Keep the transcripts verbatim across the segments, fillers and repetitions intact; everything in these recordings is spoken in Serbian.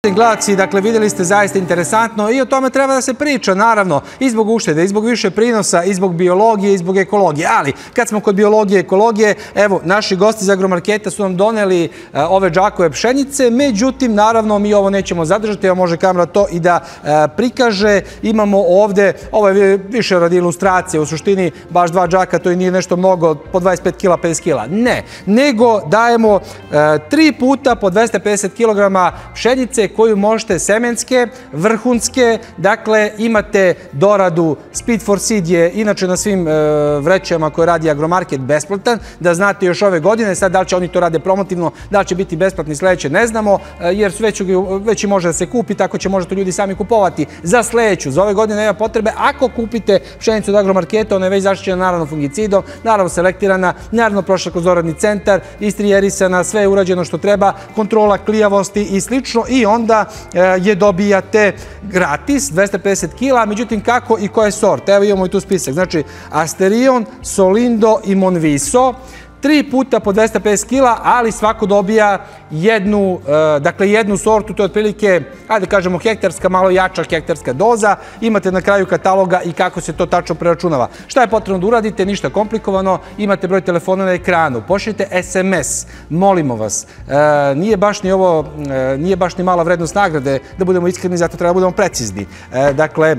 Gledalci, dakle, vidjeli ste zaista interesantno i o tome treba da se priča, naravno, i zbog uštede, i zbog više prinosa, i zbog biologije, i zbog ekologije. Ali, kad smo kod biologije i ekologije, evo, naši gosti iz Agromarketa su nam doneli ove džakove pšenice, međutim, naravno, mi ovo nećemo zadržati, evo može kamera to i da prikaže. Imamo ovde, ovo je više radi ilustracije, u suštini, baš dva džaka, to i nije nešto mnogo, po dvadeset pet kila, pedeset kila. Ne, nego dajemo tri puta po dvesta pedeset kilograma pšenice koju možete semenske, vrhunske, dakle imate doradu. Speed for Seed je inače na svim vrećama koje radi Agromarket besplatan, da znate još ove godine, sad da li će oni to rade promotivno, da li će biti besplatni sledeće, ne znamo, jer već i može da se kupi, tako će možete ljudi sami kupovati za sledeću. Za ove godine nema potrebe, ako kupite pšenicu od Agromarketa, ona je već zaštićena naravno fungicidom, naravno selektirana, naravno prošla kroz doradni centar, istrijerisana, sve je urađeno što treba, kontrola klijavosti i slično, i onda je dobijate gratis, dvesta pedeset kila, međutim kako i koje sorte. Evo imamo i tu spisak, znači Asterion, Solindo i Monviso, tri puta po dvesta pedeset kila, ali svako dobija jednu, dakle jednu sortu, to je otprilike, ajde kažemo hektarska, malo jača hektarska doza, imate na kraju kataloga i kako se to tačno preračunava. Šta je potrebno da uradite? Ništa komplikovano, imate broj telefona na ekranu, pošaljite es em es, molimo vas, nije baš ni ovo, nije baš ni mala vrednost nagrade, da budemo iskreni, zato treba da budemo precizni. Dakle,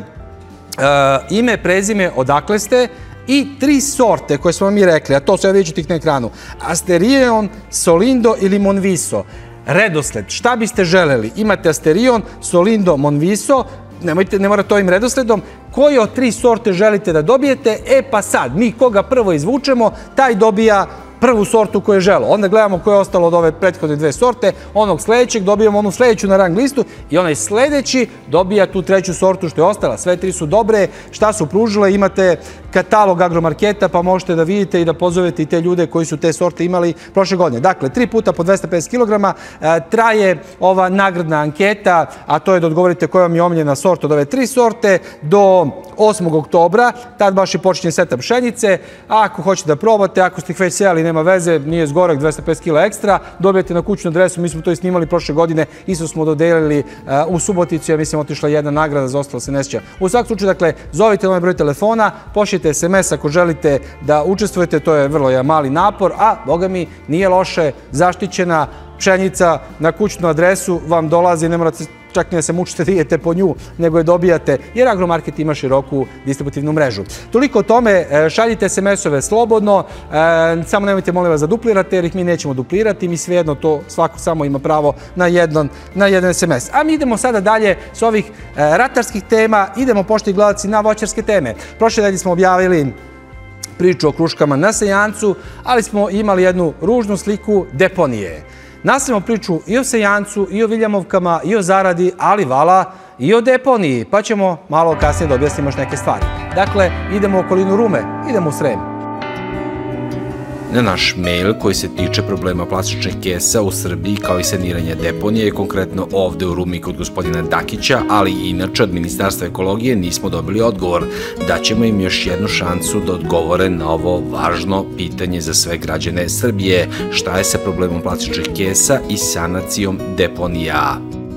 ime, prezime, odakle ste, i tri sorte koje smo vam mi rekli, a to sve vidjet ćete ih na ekranu. Asterion, Solindo ili Monviso. Redosled, šta biste želeli? Imate Asterion, Solindo, Monviso, nemojte, ne morate ovim redosledom. Koje od tri sorte želite da dobijete? E pa sad, mi koga prvo izvučemo, taj dobija prvu sortu koju je želo. Onda gledamo koje je ostalo od ove prethodne dve sorte, onog sledećeg dobijamo onu sledeću na rang listu i onaj sledeći dobija tu treću sortu što je ostala. Sve tri su dobre, šta su pružile, imate katalog Agromarketa pa možete da vidite i da pozovete i te ljude koji su te sorte imali prošle godine. Dakle, tri puta po dvesta pedeset kilograma traje ova nagradna anketa, a to je da odgovorite koja vam je omiljena sorta od ove tri sorte do osmog oktobra, tad baš i počinje setup pšenice. Ako hoćete da probate, ako ste ih već sejali, nema veze, nije zgorek, dvesta pedeset kila ekstra, dobijete na kućnu adresu, mi smo to i snimali prošle godine, isto smo dodelili u Suboticu, ja mislim otišla jedna nagrada, za ostalo se ne sjeća. U svakom slučaju, dakle, zovite na ovaj broj telefona, pošaljite es em es ako želite da učestvujete, to je vrlo mali napor, a, boga mi, nije loše, zaštićena pšenica na kućnu adresu vam dolazi, ne morate čak ni da se mučite da idete po nju, nego je dobijate, jer Agromarket ima široku distributivnu mrežu. Toliko o tome, šaljite es em es-ove slobodno, samo nemojte, molim vas, da duplirate, jer ih mi nećemo duplirati, mi svejedno to, svako samo ima pravo na jedan, na jedan es em es. A mi idemo sada dalje s ovih ratarskih tema, idemo, poštovani gledalci, na voćarske teme. Prošle nedelje smo objavili priču o kruškama na sejancu, ali smo imali jednu ružnu sliku deponije. Nastavimo priču i o sejancu, i o viljamovkama, i o zaradi, ali vala i o deponiji, pa ćemo malo kasnije da objasnimo još neke stvari. Dakle, idemo u okolinu Rume, idemo u Srem. Na naš mail koji se tiče problema plastičnih kesa u Srbiji kao i saniranja deponije, konkretno ovde u Rumi kod gospodina Dakića, ali i inače od Ministarstva ekologije nismo dobili odgovor. Daćemo im još jednu šansu da odgovore na ovo važno pitanje za sve građane Srbije. Šta je sa problemom plastičnih kesa i sanacijom deponija?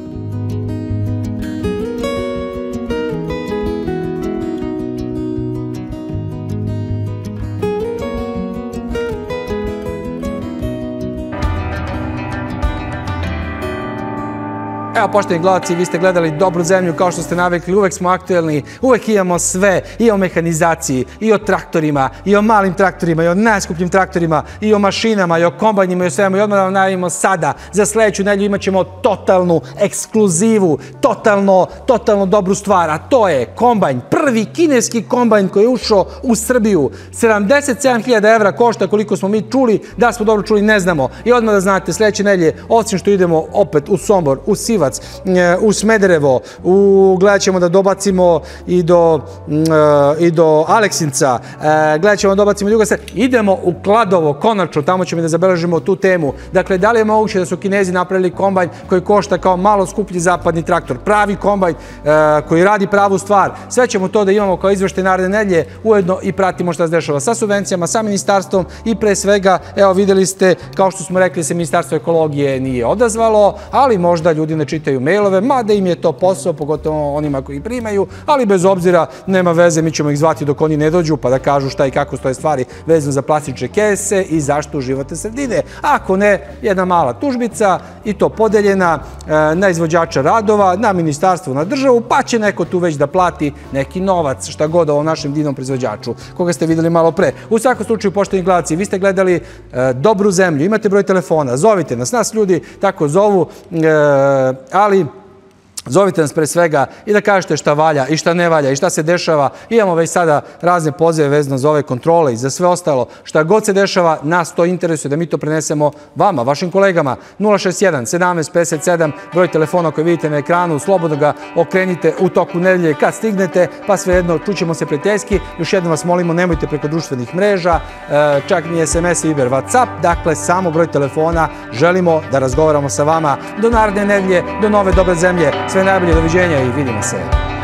Evo, poštovani gledalci, vi ste gledali Dobru zemlju kao što ste navikli, uvek smo aktuelni, uvek imamo sve, i o mehanizaciji, i o traktorima, i o malim traktorima, i o najskupljim traktorima, i o mašinama, i o kombajnima, i o svemu. I odmah vam najavimo sada, za sledeću nedelju imat ćemo totalnu ekskluzivu, totalno, totalno dobru stvar, a to je kombajn, prvi kineski kombajn koji je ušao u Srbiju. sedamdeset sedam hiljada evra košta, koliko smo mi čuli, da smo dobro čuli, ne znamo. I odmah da znate, sledeće nedelje, osim što idemo opet u Sombor, u Sivac, u Smederevo, gledat ćemo da dobacimo i do Aleksinca, gledat ćemo da dobacimo i druga sreda. Idemo u Kladovo, konačno, tamo ćemo da zabeležimo tu temu. Dakle, da li je moguće da su Kinezi napravili kombajn koji košta kao malo skuplji zapadni traktor, pravi kombajn koji radi pravu stvar. Sve ćemo to da imamo kao izveštaj naredne nedelje, ujedno i pratimo šta se dešava sa subvencijama, sa ministarstvom i pre svega, evo videli ste, kao što smo rekli, se Ministarstvo ekologije nije odazvalo, ali možda ljudi ne čitaju mailove, mada im je to posao, pogotovo onima koji primaju, ali bez obzira, nema veze, mi ćemo ih zvati dok oni ne dođu, pa da kažu šta i kako stoje stvari vezano za plastične kese i zaštitu životne sredine. Ako ne, jedna mala tužbica i to podeljena na izvođača radova, na ministarstvo, na državu, pa će neko tu već da plati neki novac, šta god ovom našem divnom proizvođaču, koga ste videli malo pre. U svakom slučaju, poštovani gledalci, vi ste gledali Dobru zemlju, imate broj telefona, zovite nas, nas ljudi tako zovu, ali zovite nas pre svega i da kažete šta valja i šta ne valja i šta se dešava. Imamo već sada razne pozive vezano za ove kontrole i za sve ostalo. Šta god se dešava, nas to interesuje da mi to prenesemo vama, vašim kolegama. nula šest jedan sedamnaest pedeset sedam, broj telefona koji vidite na ekranu, slobodno ga okrenite u toku nedelje kad stignete, pa svejedno čućemo se prijateljski. Još jednom vas molimo, nemojte preko društvenih mreža, čak ni es em es, Viber, WhatsApp, dakle samo broj telefona. Želimo da razgovaramo sa vama do naredne nedelje, do nove dobre zemlje. Sve najbolje, doviđenja i vidimo se.